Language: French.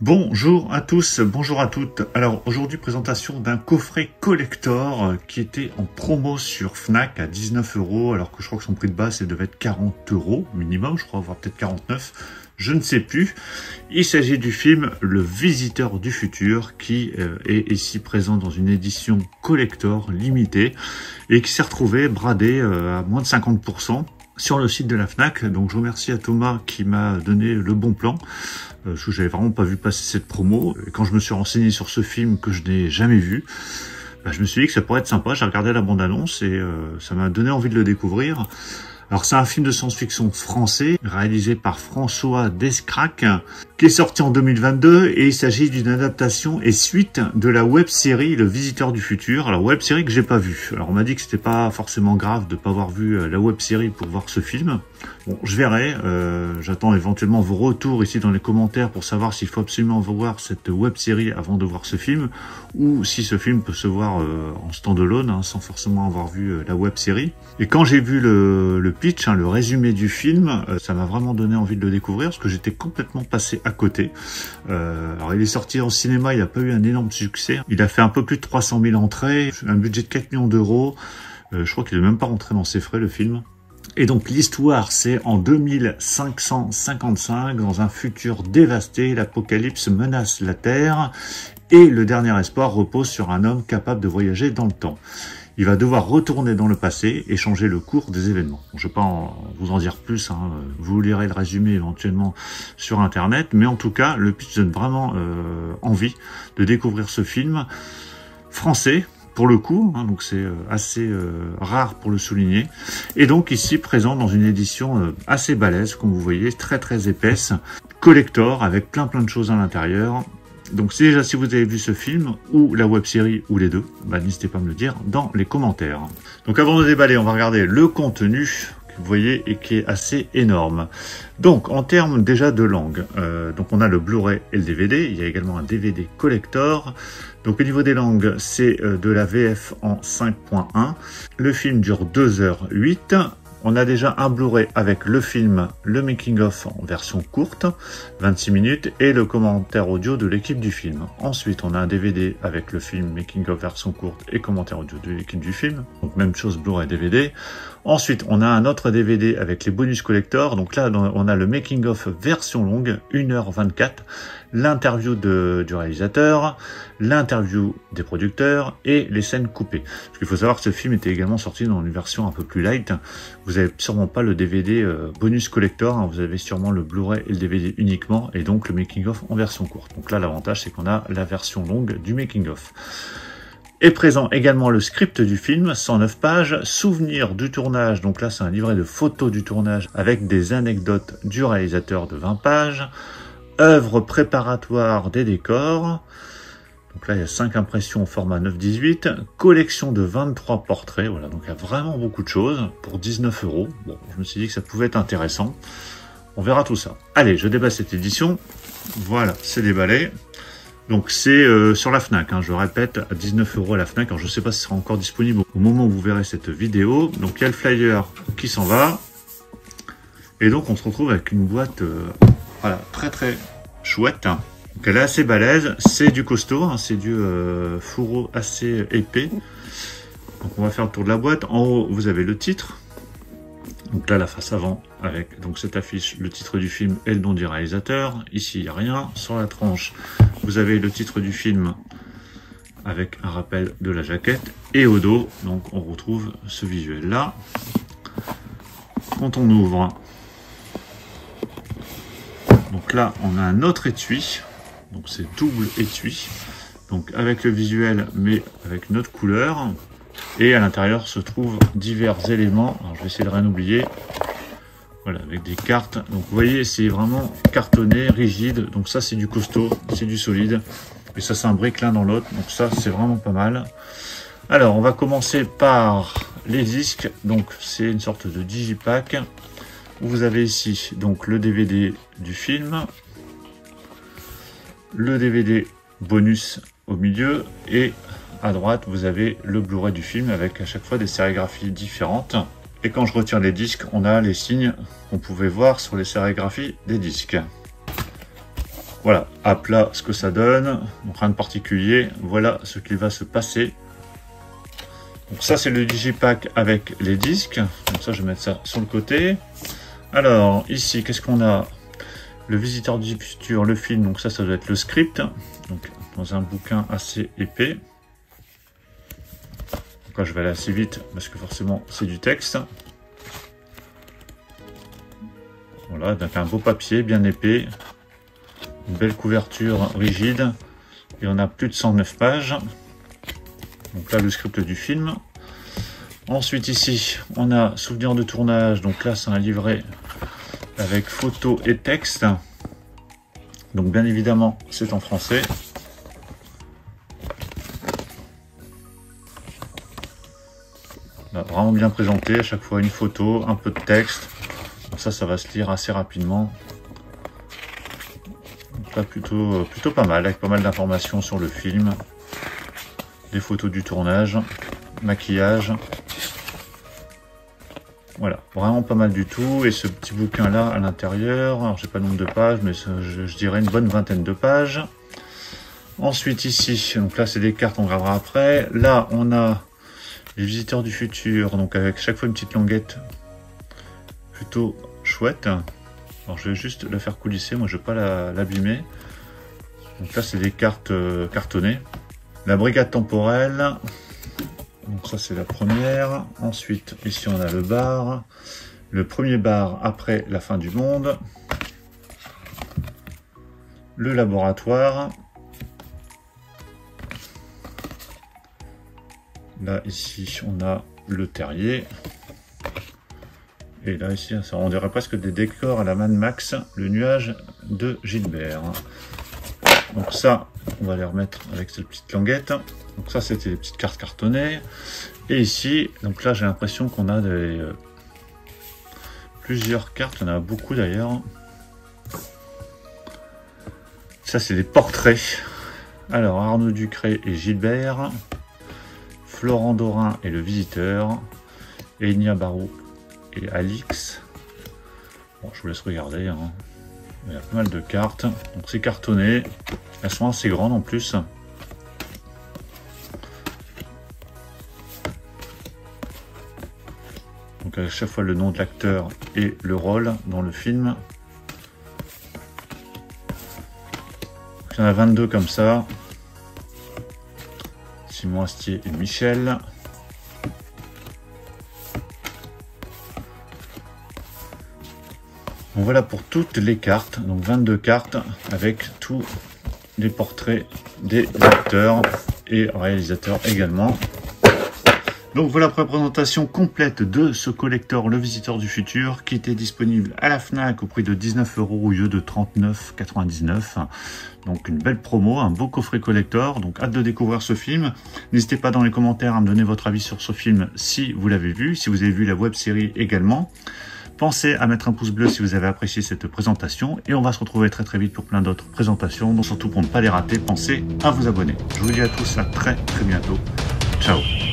Bonjour à tous, bonjour à toutes. Alors aujourd'hui présentation d'un coffret collector qui était en promo sur Fnac à 19 €, alors que je crois que son prix de base devait être 40 € minimum, je crois, voire peut-être 49, je ne sais plus. Il s'agit du film Le Visiteur du Futur qui est ici présent dans une édition collector limitée et qui s'est retrouvé bradé à moins de 50% sur le site de la Fnac. Donc je remercie à Thomas qui m'a donné le bon plan. Parce que j'avais vraiment pas vu passer cette promo. Et quand je me suis renseigné sur ce film que je n'ai jamais vu, je me suis dit que ça pourrait être sympa. J'ai regardé la bande-annonce et ça m'a donné envie de le découvrir. Alors c'est un film de science-fiction français réalisé par François Descraques qui est sorti en 2022 et il s'agit d'une adaptation et suite de la web-série Le Visiteur du Futur. Alors web-série que j'ai pas vue. Alors on m'a dit que c'était pas forcément grave de pas avoir vu la web-série pour voir ce film. Bon, je verrai. J'attends éventuellement vos retours ici dans les commentaires pour savoir s'il faut absolument voir cette web-série avant de voir ce film ou si ce film peut se voir en stand-alone sans forcément avoir vu la web-série. Et quand j'ai vu le pitch, le résumé du film, ça m'a vraiment donné envie de le découvrir parce que j'étais complètement passé à côté. Alors il est sorti en cinéma, il n'a pas eu un énorme succès. Il a fait un peu plus de 300 000 entrées, un budget de 4 millions d'euros. Je crois qu'il n'est même pas rentré dans ses frais le film. Et donc l'histoire, c'est en 2555, dans un futur dévasté, l'apocalypse menace la Terre et le dernier espoir repose sur un homme capable de voyager dans le temps. Il va devoir retourner dans le passé et changer le cours des événements. Bon, je ne vais pas vous en dire plus, vous lirez le résumé éventuellement sur Internet, mais en tout cas, le pitch donne vraiment envie de découvrir ce film français, pour le coup, donc c'est assez rare pour le souligner. Et donc ici, présent dans une édition assez balèze, comme vous voyez, très épaisse, collector, avec plein de choses à l'intérieur. Donc si vous avez vu ce film, ou la web-série, ou les deux, n'hésitez pas à me le dire dans les commentaires. Donc avant de déballer, on va regarder le contenu que vous voyez et qui est assez énorme. Donc en termes déjà de langue, donc on a le Blu-ray et le DVD, il y a également un DVD collector. Donc au niveau des langues, c'est de la VF en 5.1. Le film dure 2h08. On a déjà un Blu-ray avec le film, le making-of en version courte, 26 minutes, et le commentaire audio de l'équipe du film. Ensuite, on a un DVD avec le film, making-of version courte et commentaire audio de l'équipe du film. Donc même chose, Blu-ray DVD. Ensuite, on a un autre DVD avec les bonus collector. Donc là, on a le making-of version longue, 1h24, l'interview du réalisateur, l'interview des producteurs et les scènes coupées. Parce qu'il faut savoir que ce film était également sorti dans une version un peu plus light. Vous avez sûrement pas le DVD bonus collector, vous avez sûrement le Blu-ray et le DVD uniquement, et donc le making-of en version courte. Donc là, l'avantage, c'est qu'on a la version longue du making-of. Est présent également le script du film, 109 pages, souvenirs du tournage, donc là c'est un livret de photos du tournage avec des anecdotes du réalisateur de 20 pages, œuvre préparatoire des décors, donc là il y a 5 impressions au format 9-18, collection de 23 portraits, voilà, donc il y a vraiment beaucoup de choses pour 19 €. Bon, je me suis dit que ça pouvait être intéressant, on verra tout ça. Allez, je déballe cette édition, voilà, c'est déballé. Donc c'est sur la Fnac, je répète, à 19 € à la Fnac. Alors je ne sais pas si ce sera encore disponible au moment où vous verrez cette vidéo. Donc il y a le flyer qui s'en va. Et donc on se retrouve avec une boîte voilà, très chouette. Donc elle est assez balèze, c'est du costaud, c'est du fourreau assez épais. Donc on va faire le tour de la boîte. En haut, vous avez le titre. Donc là, la face avant, avec donc cette affiche, le titre du film et le nom du réalisateur. Ici, il n'y a rien. Sur la tranche, vous avez le titre du film avec un rappel de la jaquette. Et au dos, donc on retrouve ce visuel-là. Quand on ouvre, donc là, on a un autre étui. Donc c'est double étui. Donc avec le visuel, mais avec une autre couleur. Et à l'intérieur se trouvent divers éléments. Alors je vais essayer de rien oublier. Voilà, avec des cartes. Donc vous voyez, c'est vraiment cartonné, rigide. Donc ça, c'est du costaud, c'est du solide. Et ça s'imbrique l'un dans l'autre. Donc ça, c'est vraiment pas mal. Alors, on va commencer par les disques. Donc c'est une sorte de digipack. Où vous avez ici donc le DVD du film. Le DVD bonus au milieu. Et à droite, vous avez le Blu-ray du film avec à chaque fois des sérigraphies différentes. Et quand je retire les disques, on a les signes qu'on pouvait voir sur les sérigraphies des disques. Voilà, à plat ce que ça donne, donc rien de particulier, voilà ce qu'il va se passer. Donc ça c'est le digipack avec les disques, donc ça je vais mettre ça sur le côté. Alors ici qu'est-ce qu'on a? Le visiteur du futur, le film, donc ça doit être le script, donc dans un bouquin assez épais. Donc là je vais aller assez vite parce que forcément c'est du texte. Voilà, donc un beau papier bien épais, une belle couverture rigide, et on a plus de 109 pages. Donc là le script du film. Ensuite ici on a souvenir de tournage, donc là c'est un livret avec photos et texte. Donc bien évidemment c'est en français. Là, vraiment bien présenté, à chaque fois une photo, un peu de texte. Donc ça va se lire assez rapidement. Donc là plutôt pas mal, avec pas mal d'informations sur le film. Des photos du tournage, maquillage. Voilà, vraiment pas mal du tout. Et ce petit bouquin là à l'intérieur, alors j'ai pas le nombre de pages, mais je dirais une bonne vingtaine de pages. Ensuite ici, donc là c'est des cartes, on gravera après. Là on a les visiteurs du futur, donc avec chaque fois une petite languette plutôt chouette. Alors je vais juste la faire coulisser, moi je vais pas l'abîmer. Donc là c'est des cartes cartonnées. La brigade temporelle. Donc ça c'est la première. Ensuite ici on a le bar. Le premier bar après la fin du monde. Le laboratoire. Là ici on a le terrier. Et là ici on dirait presque des décors à la Mad Max. Le nuage de Gilbert. Donc ça on va les remettre avec cette petite languette. Donc ça c'était des petites cartes cartonnées. Et ici, donc là j'ai l'impression qu'on a plusieurs cartes, il y en a beaucoup d'ailleurs. Ça c'est des portraits. Alors Arnaud Ducré et Gilbert, Florent Dorin et le visiteur, Enya Barou et Alix. Bon, je vous laisse regarder, hein. Il y a pas mal de cartes, donc c'est cartonné, elles sont assez grandes en plus. Donc à chaque fois le nom de l'acteur et le rôle dans le film. Il y en a 22 comme ça. Simon Astier et Michel. Donc voilà pour toutes les cartes. Donc 22 cartes avec tous les portraits des acteurs et réalisateurs également. Donc voilà pour la présentation complète de ce collector Le Visiteur du Futur qui était disponible à la Fnac au prix de 19 € au lieu de 39,99 €. Donc une belle promo, un beau coffret collector, donc hâte de découvrir ce film. N'hésitez pas dans les commentaires à me donner votre avis sur ce film si vous l'avez vu, si vous avez vu la web série également. Pensez à mettre un pouce bleu si vous avez apprécié cette présentation et on va se retrouver très vite pour plein d'autres présentations. Donc surtout pour ne pas les rater, pensez à vous abonner. Je vous dis à tous à très bientôt. Ciao.